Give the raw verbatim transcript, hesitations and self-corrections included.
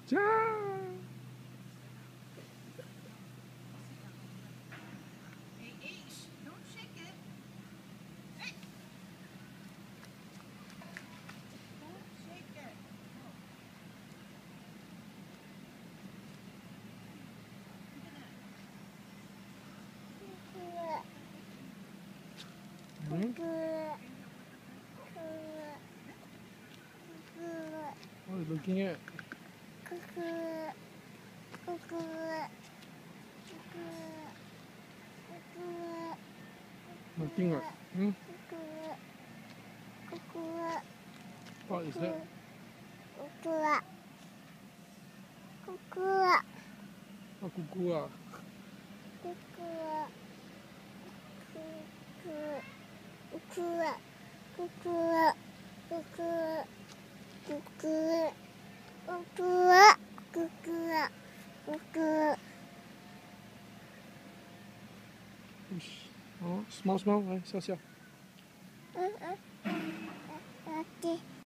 Ciao. Hey, hey, shh, don't shake it. Hey. Don't shake it. Oh. Hmm? What are you looking at? Nothing what? Hmm? What is that? Oh, cuckoo ah. Oh, small, small, 来笑笑。